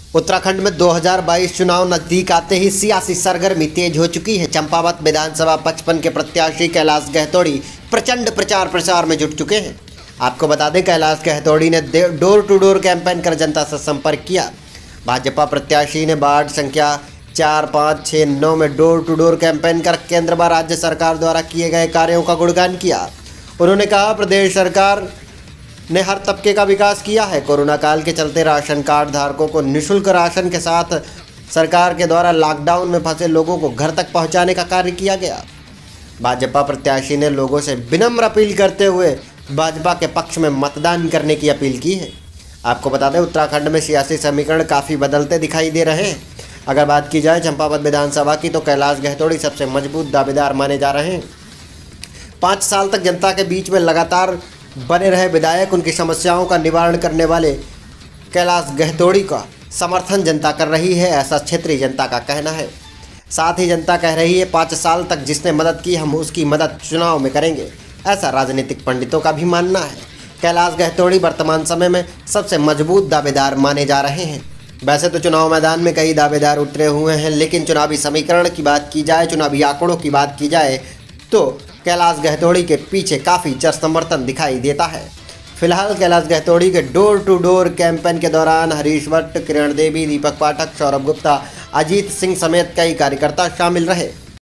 उत्तराखंड में 2022 चुनाव नजदीक आते ही सियासी सरगर्मी तेज हो चुकी है। चंपावत विधानसभा 55 के प्रत्याशी कैलाश गहतोड़ी प्रचंड प्रचार प्रसार में जुट चुके हैं। आपको बता दें, कैलाश गहतोड़ी ने डोर टू डोर कैंपेन कर जनता से संपर्क किया। भाजपा प्रत्याशी ने वार्ड संख्या 4, 5, 6, 9 में डोर टू डोर कैंपेन कर केंद्र व राज्य सरकार द्वारा किए गए कार्यों का गुणगान किया। उन्होंने कहा, प्रदेश सरकार ने हर तबके का विकास किया है। कोरोना काल के चलते राशन कार्ड धारकों को निःशुल्क राशन के साथ सरकार के द्वारा लॉकडाउन में फंसे लोगों को घर तक पहुंचाने का कार्य किया गया। भाजपा प्रत्याशी ने लोगों से विनम्र अपील करते हुए भाजपा के पक्ष में मतदान करने की अपील की है। आपको बता दें, उत्तराखंड में सियासी समीकरण काफ़ी बदलते दिखाई दे रहे हैं। अगर बात की जाए चंपावत विधानसभा की, तो कैलाश गहतोड़ी सबसे मजबूत दावेदार माने जा रहे हैं। 5 साल तक जनता के बीच में लगातार बने रहे विधायक, उनकी समस्याओं का निवारण करने वाले कैलाश गहतोड़ी का समर्थन जनता कर रही है, ऐसा क्षेत्रीय जनता का कहना है। साथ ही जनता कह रही है, 5 साल तक जिसने मदद की हम उसकी मदद चुनाव में करेंगे, ऐसा राजनीतिक पंडितों का भी मानना है। कैलाश गहतोड़ी वर्तमान समय में सबसे मजबूत दावेदार माने जा रहे हैं। वैसे तो चुनाव मैदान में कई दावेदार उतरे हुए हैं, लेकिन चुनावी समीकरण की बात की जाए, चुनावी आंकड़ों की बात की जाए, तो कैलाश गहतोड़ी के पीछे काफ़ी जन समर्थन दिखाई देता है। फिलहाल कैलाश गहतोड़ी के डोर टू डोर कैंपेन के दौरान हरीश भट्ट, किरण देवी, दीपक पाठक, सौरभ गुप्ता, अजीत सिंह समेत कई कार्यकर्ता शामिल रहे।